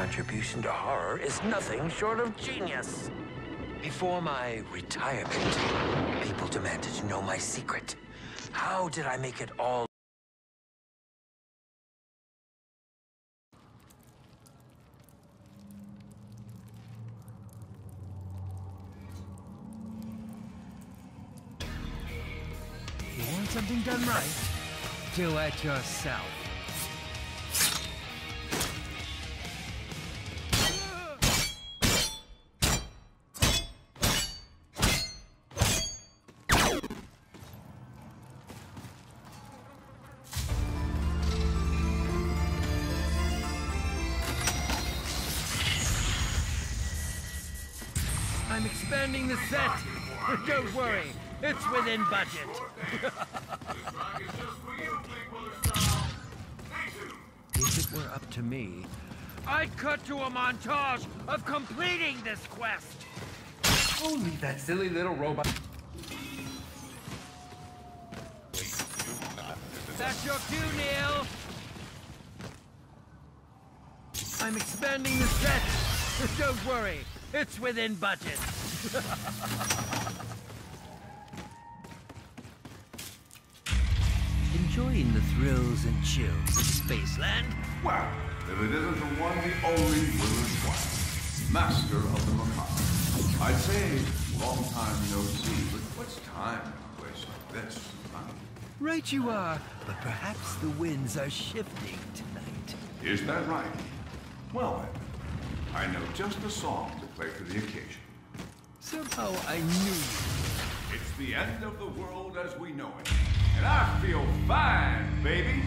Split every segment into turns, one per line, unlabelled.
contribution to horror is nothing short of genius. Before my retirement, people demanded to know my secret. How did I make it all?
You want something done right? Do it yourself. I'm expanding the set. Don't worry, it's within budget. If it were up to me, I'd cut to a montage of completing this quest.
Only that silly little robot.
That's your cue, Neil. I'm expanding the set. Don't worry, it's within budget. Enjoying the thrills and chills of Spaceland?
Well, if it isn't the one, the only Willard White, master of the macabre. I'd say long time no see, but what's time in a place like this, huh?
Right you are, but perhaps the winds are shifting tonight.
Is that right? Well then, I know just the song to play for the occasion.
Somehow I knew you.
It's the end of the world as we know it. And I feel fine, baby.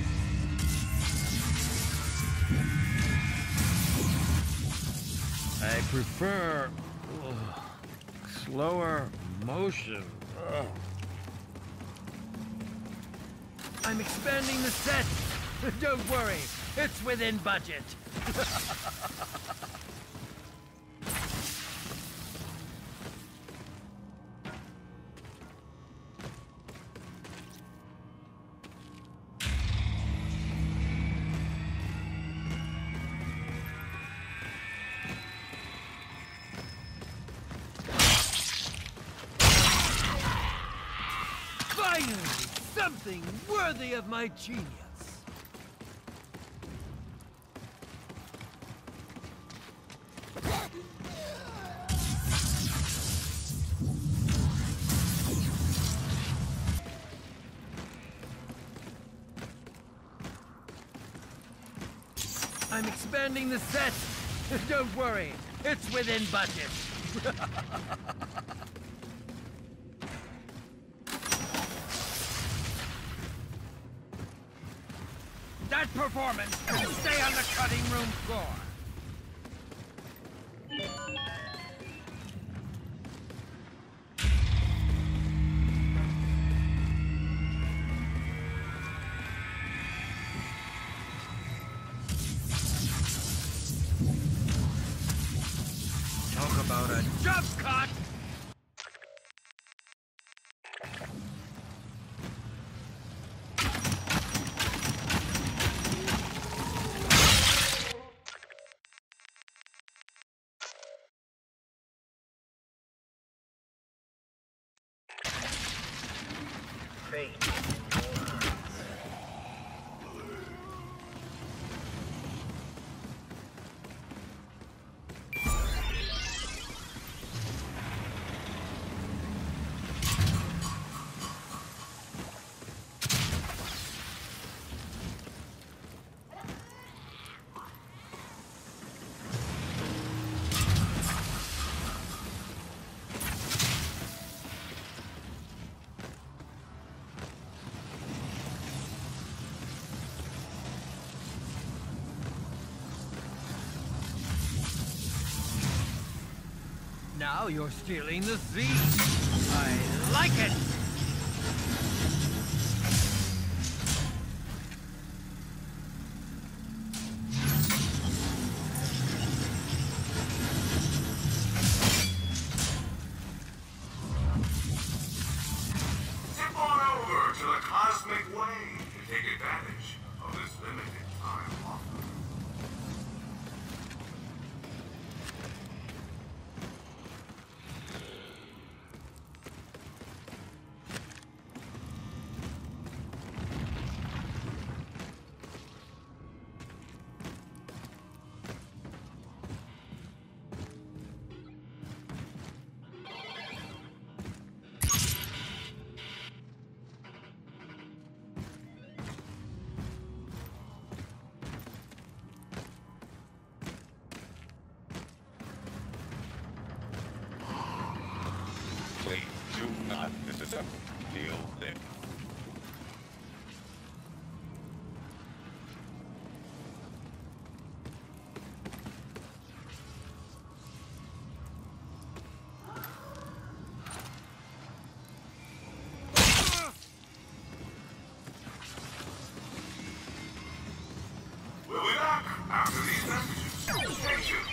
I prefer slower motion. I'm expanding the set. Don't worry, it's within budget. Finally, something worthy of my genius. I'm expanding the set. Don't worry, it's within budget. That performance can stay on the cutting room floor. Talk about a jump cut! Now you're stealing the scene. I like it!
Tip on over to the Cosmic Way to take advantage of this limited time offer. do not disassemble. Deal there.
We'll be back after these messages. Stay tuned.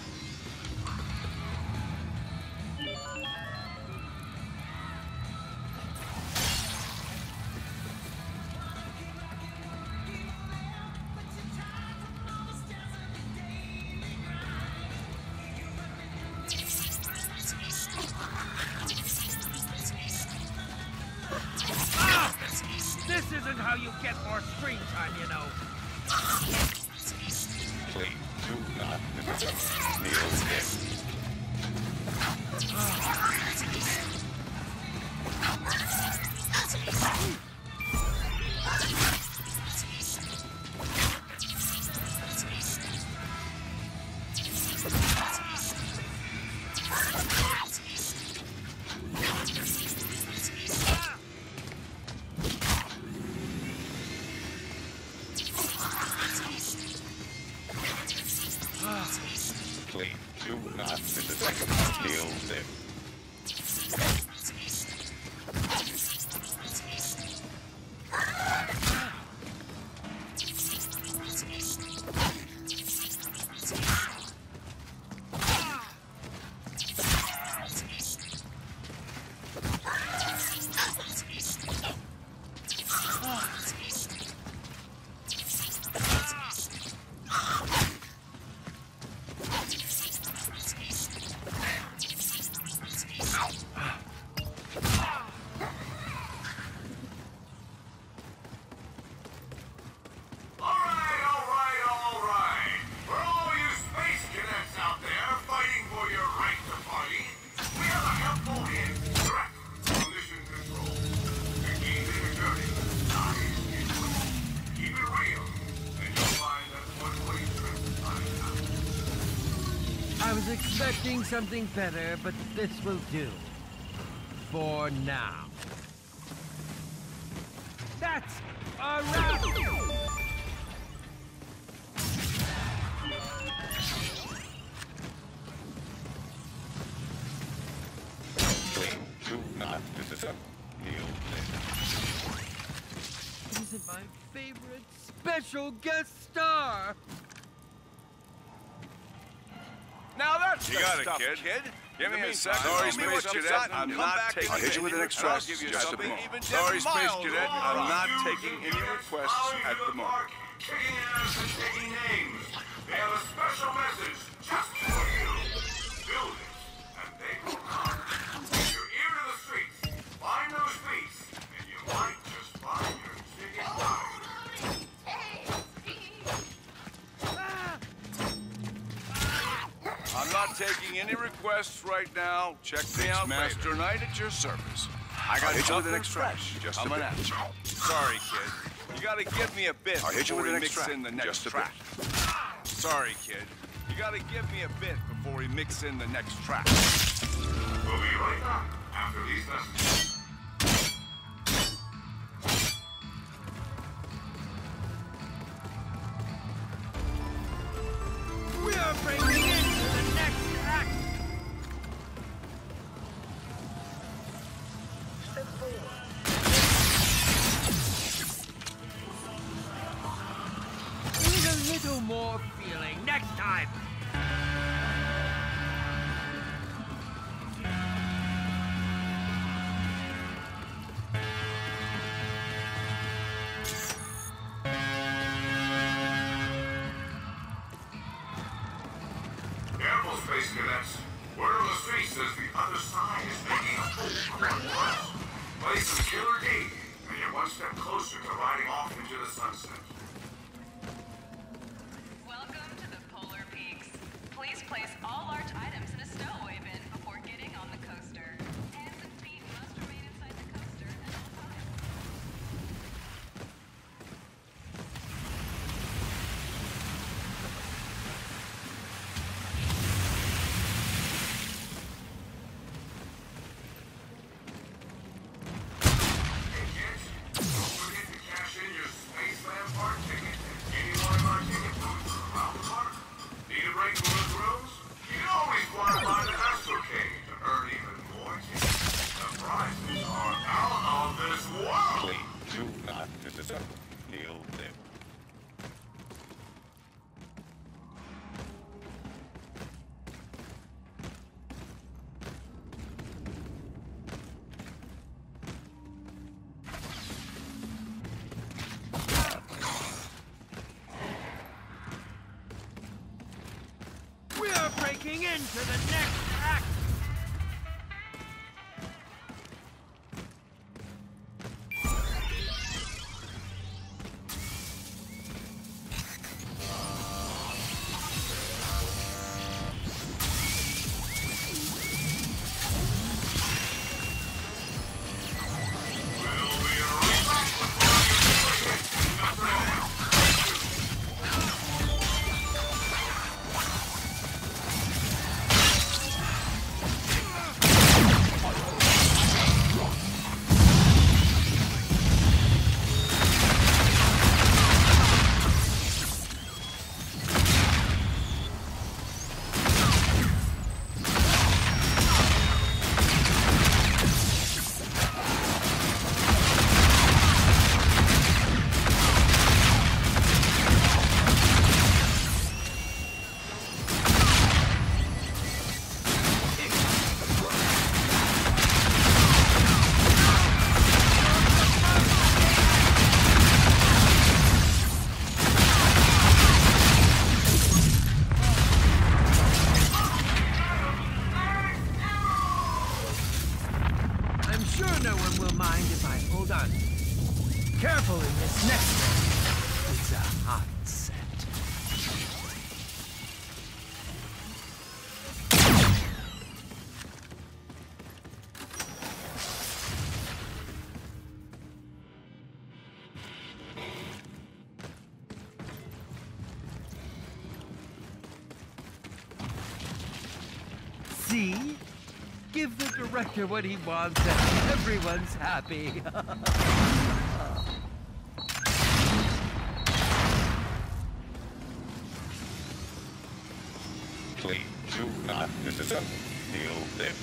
This isn't how you get more screen time, you know.
Please do not disassemble. Deal there. Please do not disassemble. Deal there.
All right. For all you space cadets out there fighting for your right to party, we have a helpful hint. Direct from mission control. The keys in your journey lies in you. Keep it real, and you'll find that one-way trip lies out.
I was expecting something better, but this will do. For now. That's a wrap!
Please do not disassemble. Deal there.
Isn't my favorite special guest star?
Now that's
You
the
got it,
stuff,
kid.
Give me a
Sorry,
second. Tell me
Space
what you
Cadet,
got,
I'm
and
not
come back
taking-
to
I'll hit
me,
you with an
and
express
I'll give you
just a
something
moment.
even
Sorry,
10
Space
miles
Cadet,
more.
I'm not
You
taking any
cadets
requests
following
at
to
the moment.
park, kicking ass and taking names. They have a special message just for you. Do this, and they will come. Put your ear to the streets. Find those beats, and you might just find your ticket right.
I'm not taking any requests right now. Check me out, Master Knight, at your service. I got
hit you with an
something
express,
fresh
just a
coming
bit.
at you. Sorry, kid. You gotta give me a bit
I'll hit you
before
with
we
an
mix
extract,
in the next
just a
track. Sorry, kid. You gotta give me a bit before we mix in the next track.
We'll be right back after these messages.
We're breaking into the next act! With a little more feeling next time!
Careful, Space Cadets. Word on the street says the other side is making a push for us. Play some Killer D, and you're one step closer to riding off into the sunset.
Welcome to the Polar Peaks. Please place all large items in a stowaway bin before getting on the coaster. Hands and feet must remain inside the coaster at all times.
breaking into the next act! Careful in this next one. It's a hot set. See? Give the director what he wants and everyone's happy.
Please do not disassemble. He'll live.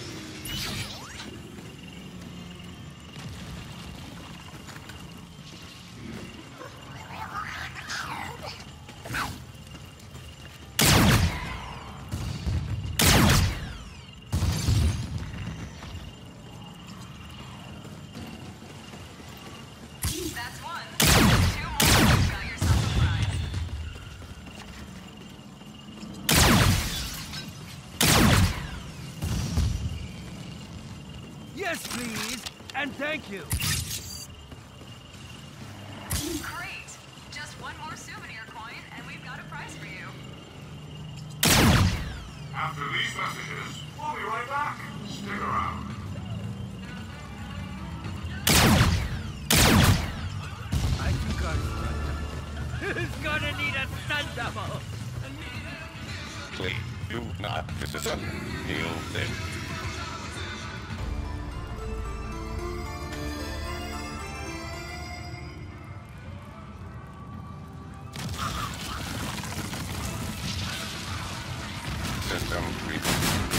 That's one. 2 more. Got yourself a prize.
Yes, please, and thank you.
Great. Just one more souvenir coin, and we've got a prize for you.
After these messages, we'll be right back. Stick around.
I think Who's gonna need a stun double?
Please do not disassemble. He'll live. System reboot.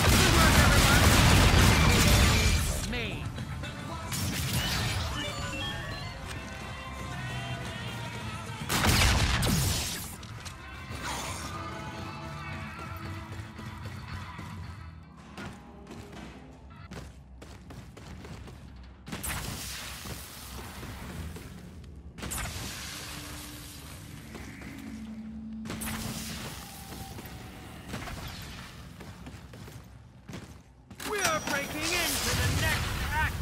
Me. We are breaking into the next act!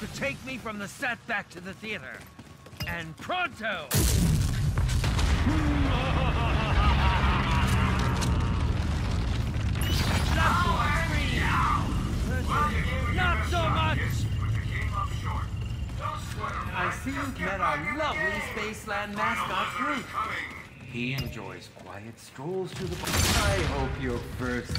to take me from the set back to the theater. And pronto! Not so much!
I see you've met our lovely Spaceland mascot, Groot. He enjoys quiet strolls to the bar. I hope your first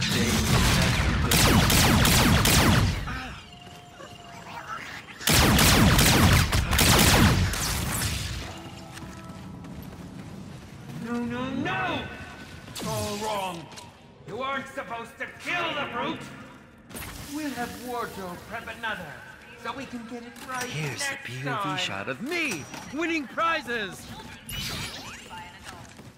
No! All wrong. You aren't supposed to kill the brute.
We'll have wardrobe prep another, so we can get it right
Here's the
next
POV
time.
shot of me winning prizes.
By an adult.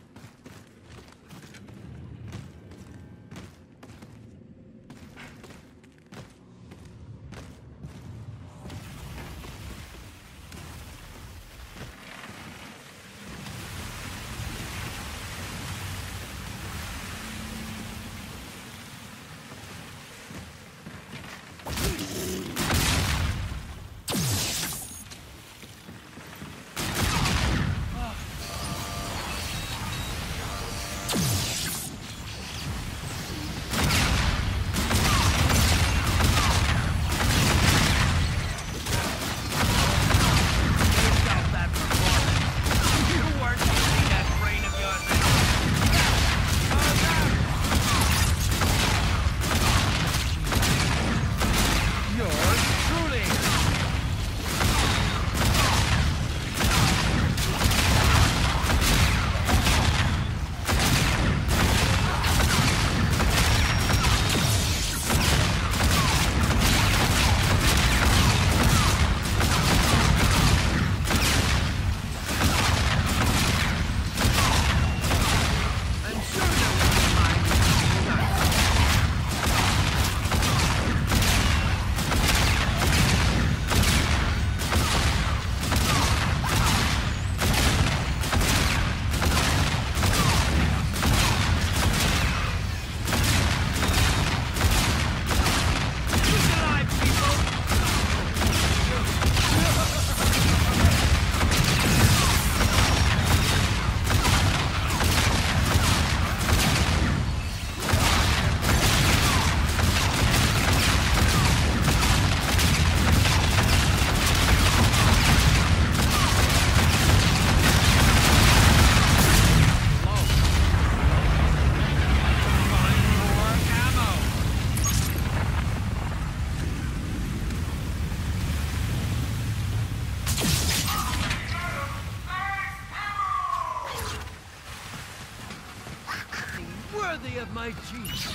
Worthy of my genius.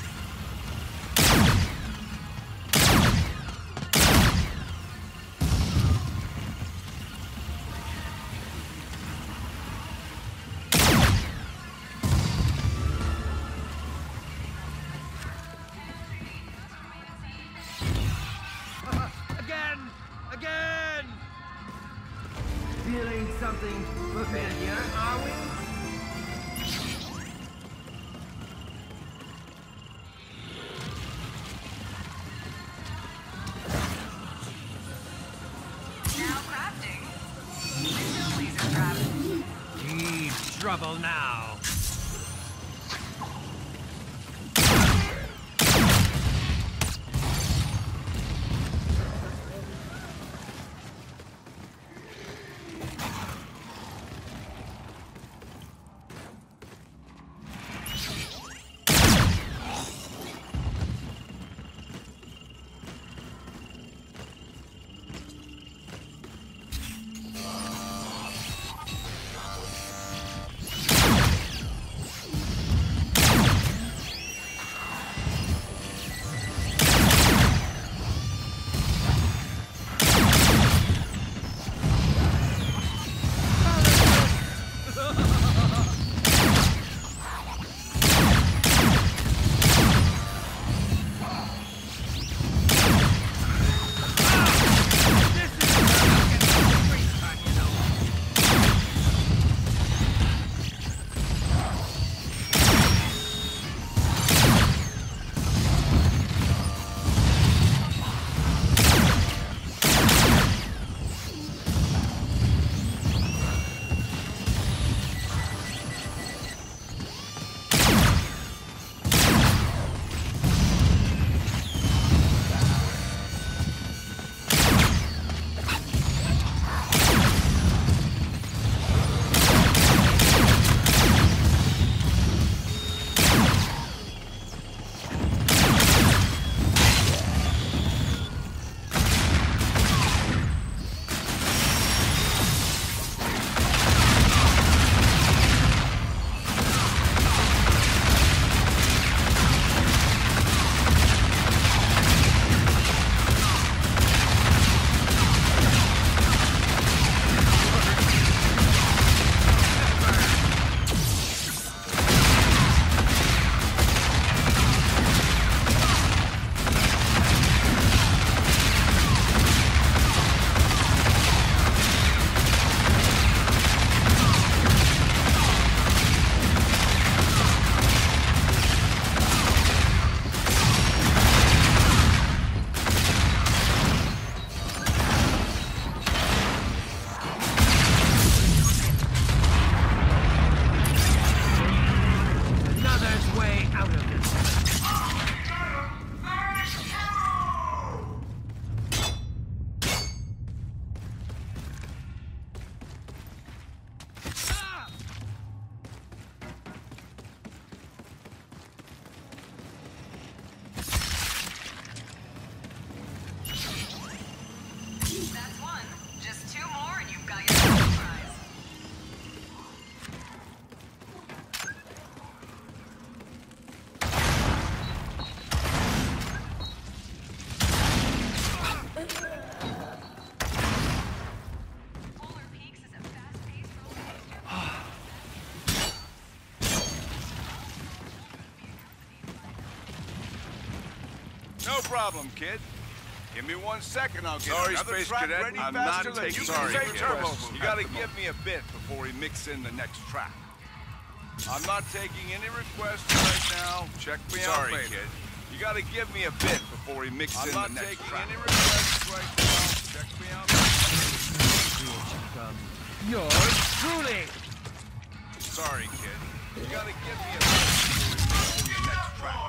Again!
Feeling something familiar, are we?
Now crafting. Still laser trap.
Deep trouble now.
problem, kid. Give me 1 second, I'll get
Sorry,
another
Space
track
Cadet,
ready
I'm
faster
not
than
taking
you
sorry,
can say
kid.
turbo.
Requests
You
at
gotta
the
give me a bit before we mix in the next track. I'm not taking any requests right now. Check me out later. Kid. You gotta give me a bit before we mix in the next track. I'm not taking any requests right now. Check me out later.
Yours truly.
Sorry, kid. You gotta give me a bit before we mix in the next track.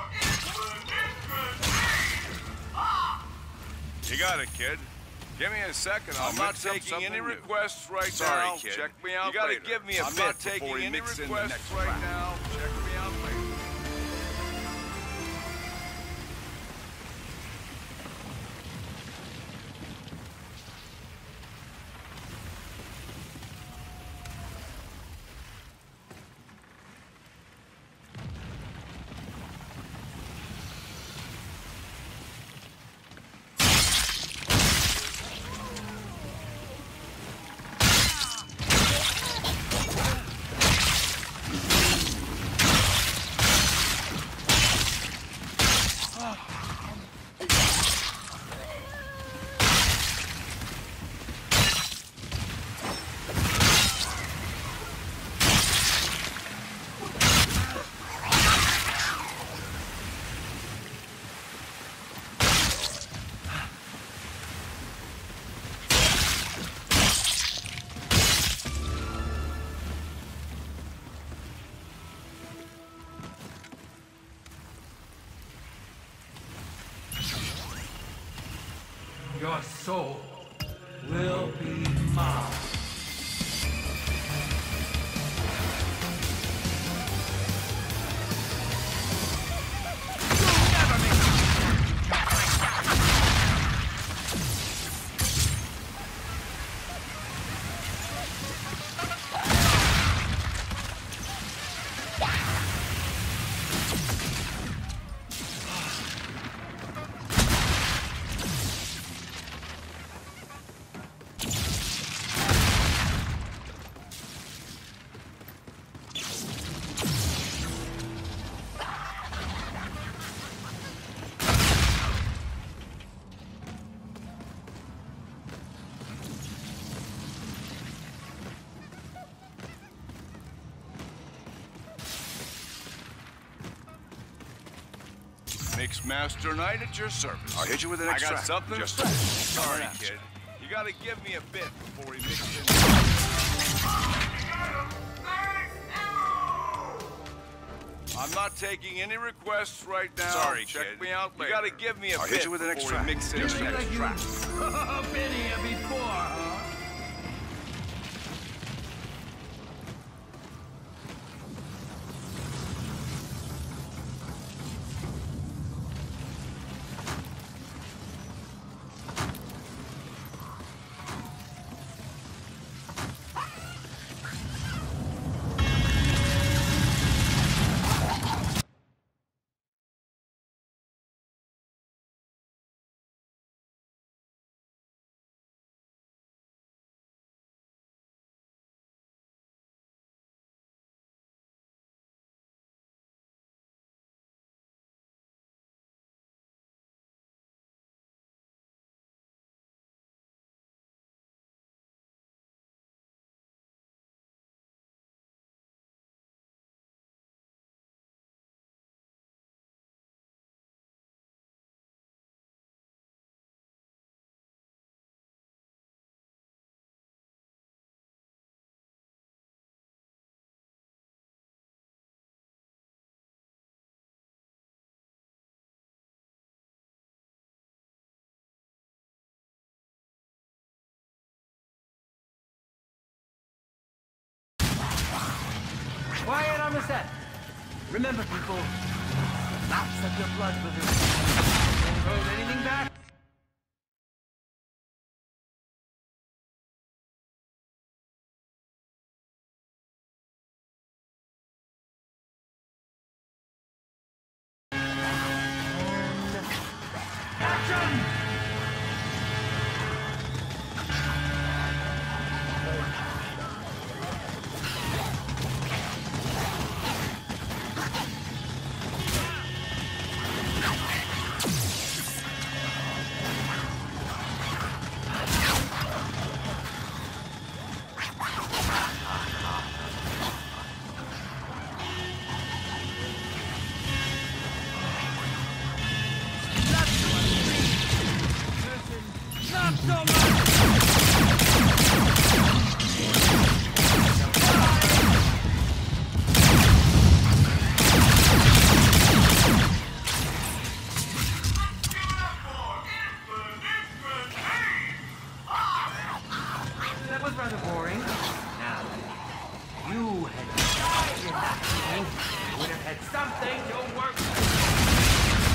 You got it, kid. Give me a second. I'm not taking any requests right now. Kid. Check me out later. You gotta give me a bit before we mix in the next track. Right now. Check me out later.
Your soul will be mine.
Mix Master Knight at your service.
I'll hit you with the next
I got
track.
something
Just
to say. Sorry, kid. You gotta give me a bit before we mix in. I'm not taking any requests right now. Sorry, Check kid. Me out later. You gotta give me a
I'll
bit
hit you with the next
before
track.
we mix in the next track.
Been here before, huh? Quiet on the set. Remember, people, lots of your blood will be. Don't hold anything back. clamoring. Now, if you had died in that meeting, you would have had something to work with.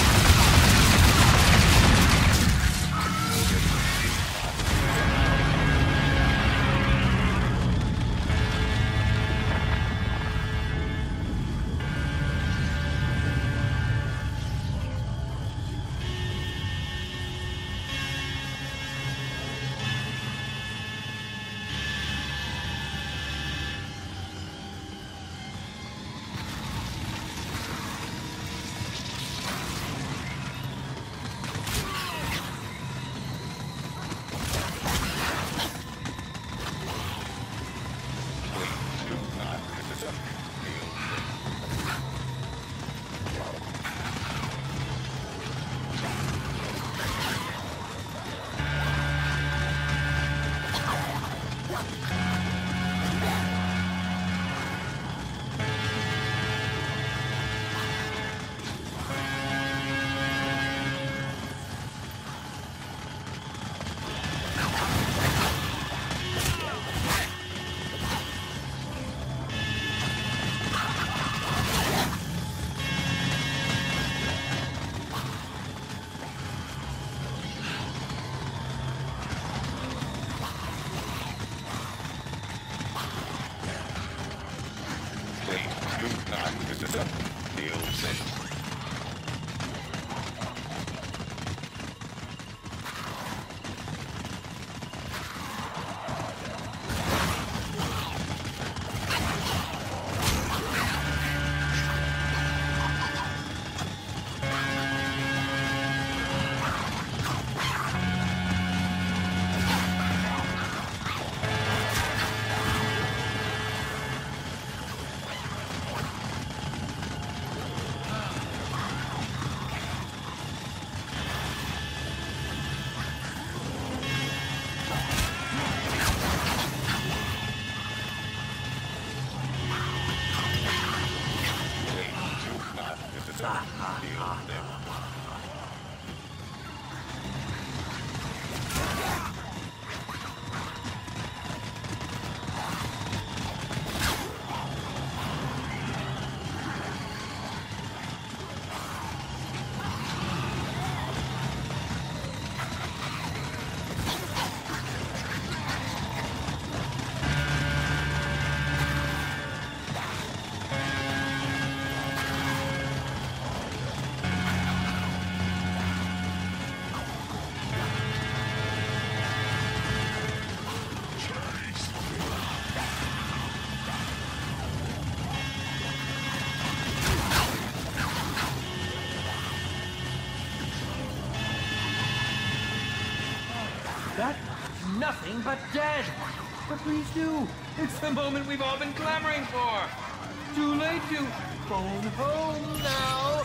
Nothing but dead! But please do! It's the moment we've all been clamoring for! Too late to phone home now!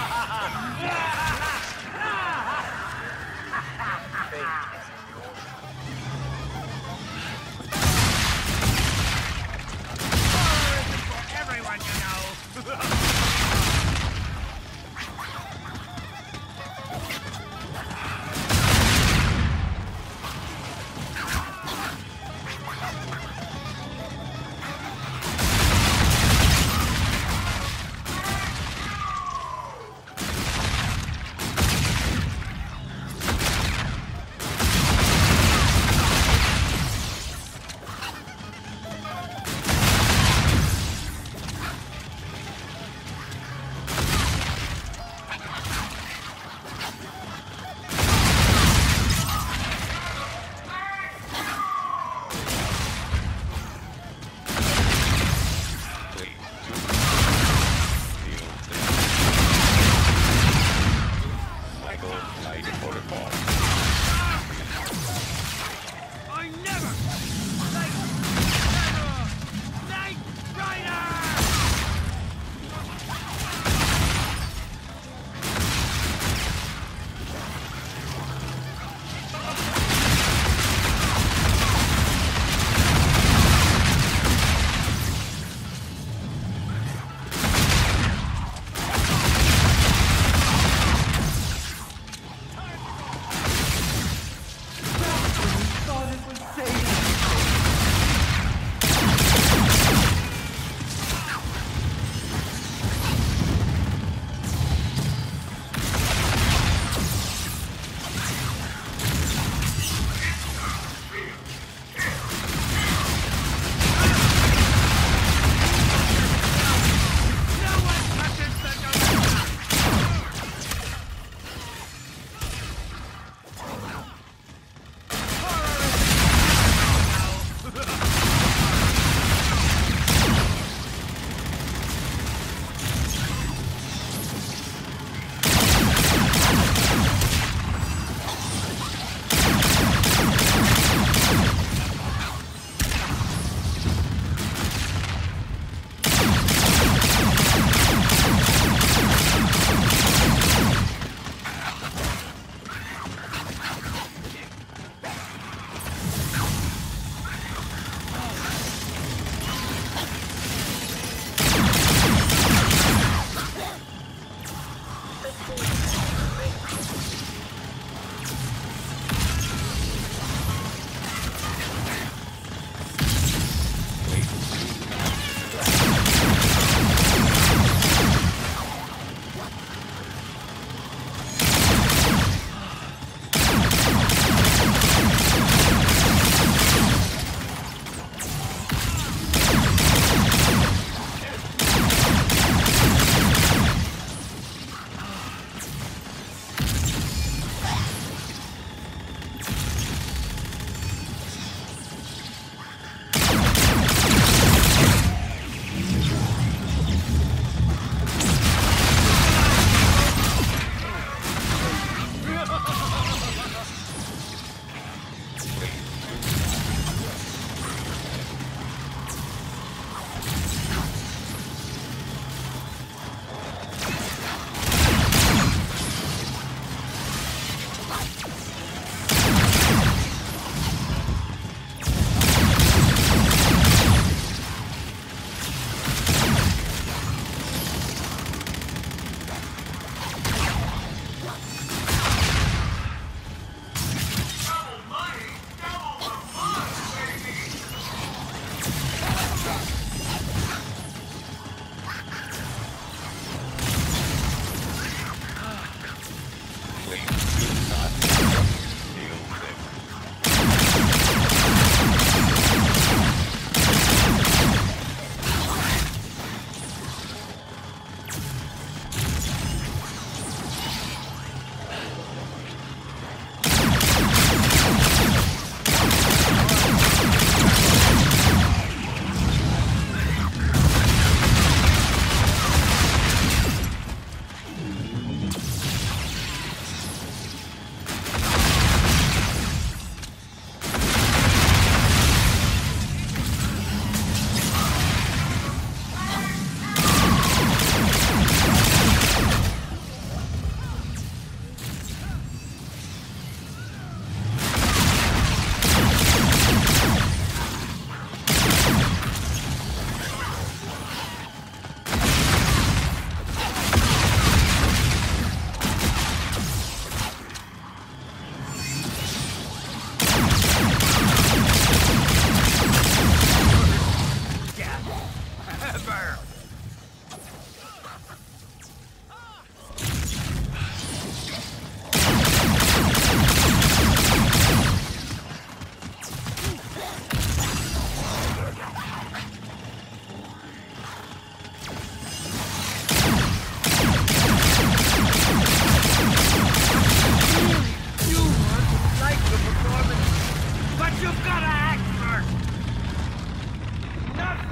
Everyone, you know.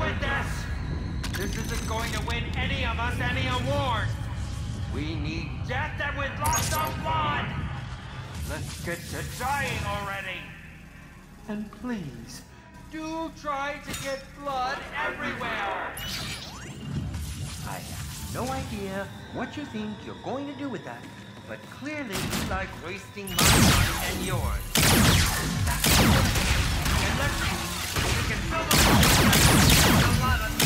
with this! This isn't going to win any of us any award! We need death and with lots of blood! Let's get to dying already! And please, do try to get blood everywhere! I have no idea what you think you're going to do with that, but clearly you like wasting my time and yours. And let's see if we can fill the hole with a lot of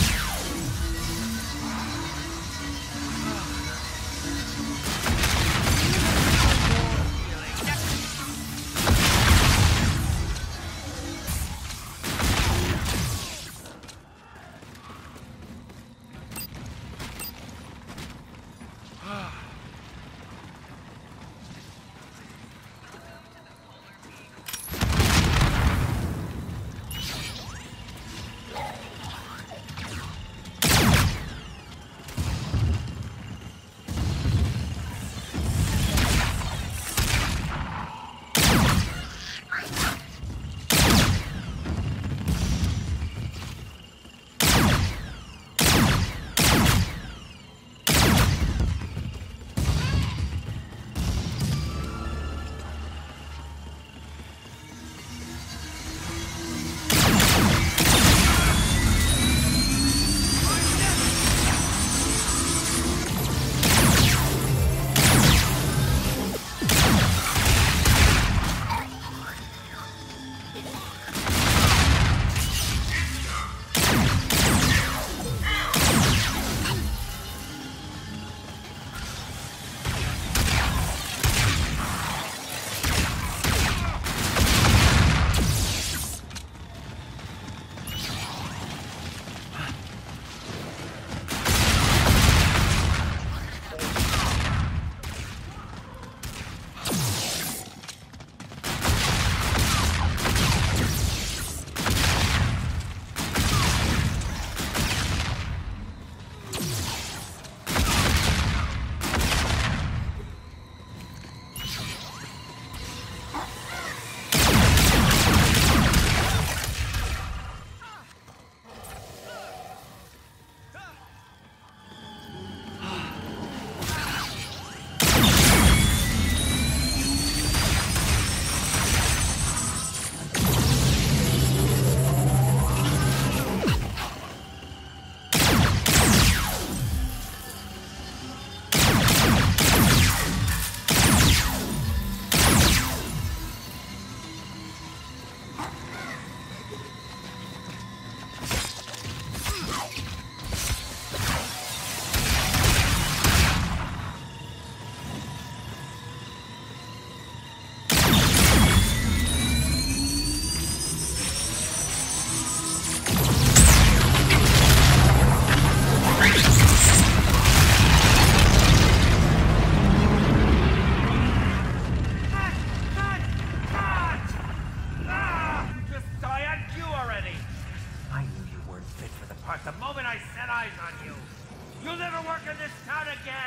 the moment I set eyes on you. You'll never work in this town again!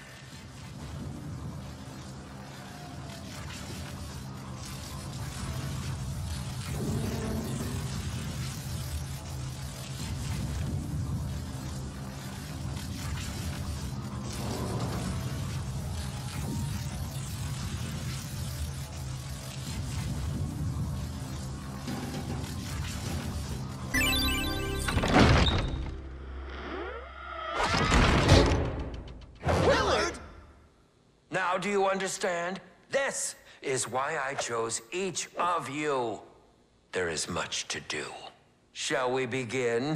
Now do you understand? This is why I chose each of you. There is much to do. Shall we begin?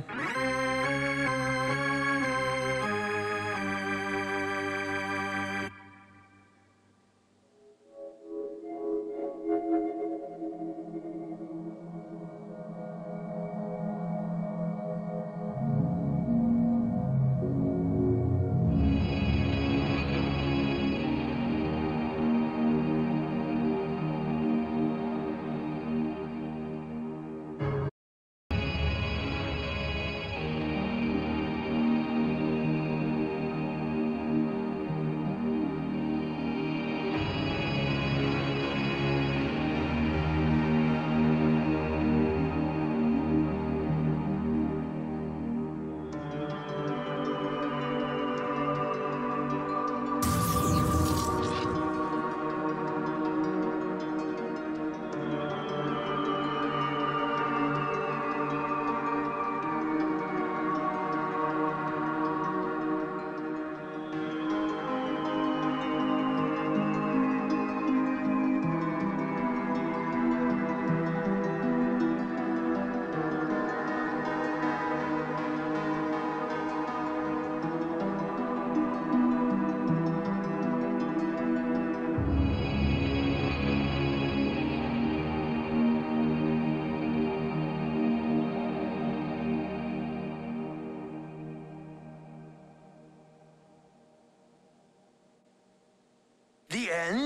end?